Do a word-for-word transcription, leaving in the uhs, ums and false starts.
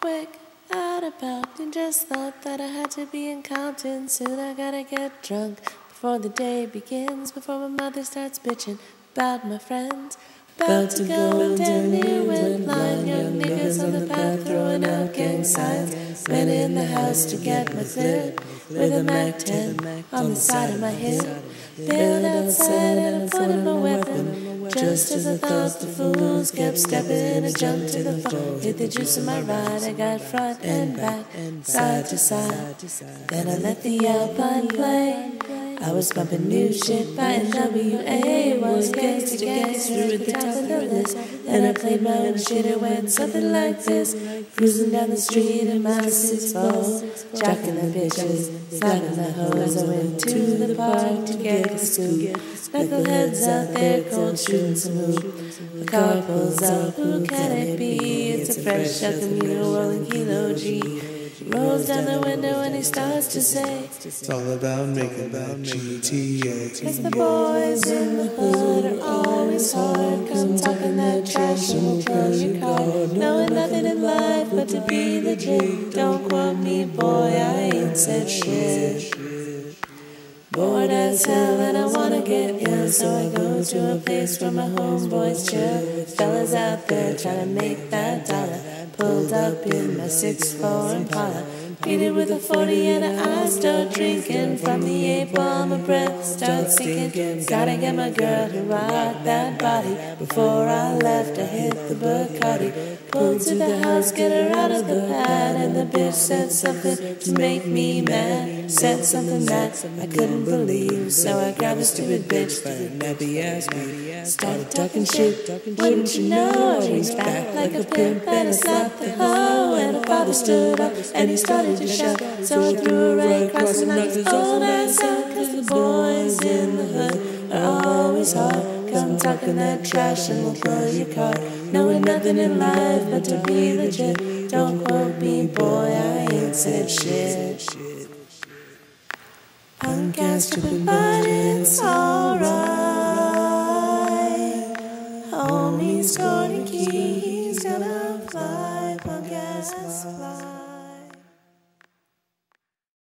quick, out about, and just thought that I had to be in Compton. Soon I gotta get drunk before the day begins, before my mother starts bitching about my friends. About to go down here with blind young niggas on the path throwing out gang signs. Went in the house to get my clip with a Mac ten on the side of my hip. Bailed outside and I pointed my weapon. Just as I thought the fools kept stepping, I jumped to the floor, hit the juice in my ride. I got front and back, side to side. Then I let the Alpine play. I was bumping new shit by N W A. Was gangsta gangsta at the top of the list. And I played my own shit. It went something like this. Cruising down the street in my six four, jocking the bitches, slapping the hoes. I went to the park to get a scoop. Knuckleheads out there cold shooting some hoop. A car pulls up, who can it be? It's a fresh out the needle rolling kilo G. Rolls down the window and he starts to say, it's all about making that G T A. Cause the boys in the hood are always hard. Come talking that trash and we'll close your car. Knowing nothing in life but to be legit. Don't quote me, boy, I ain't said shit. Bored as hell and I wanna get ill, so I go to a place where my homeboys chill. Fellas out there trying to make that dollar. Pulled up in my six four Impala, beat it with a forty and I start drinking. From the eight ball my breath starts sinking. Gotta get my girl to rock that body. Before I left I hit the Bacardi. Pulled to the house, get her out of the pad, and the bitch said something to make me mad. Said something that I couldn't believe, so I grabbed a stupid bitch by the nappy ass beat. Started talking shit, wouldn't you know? I reached back like a pimp and I slapped the hoe. And her father stood up and he started to shout, so I threw her right across and knocked his old ass out. Cause the boys in the hood are always hard. Come talking that trash and we'll blow your car. Knowing nothing in life but to be legit. Don't quote me, boy, I ain't said shit. Punk ass tripping, but it's alright.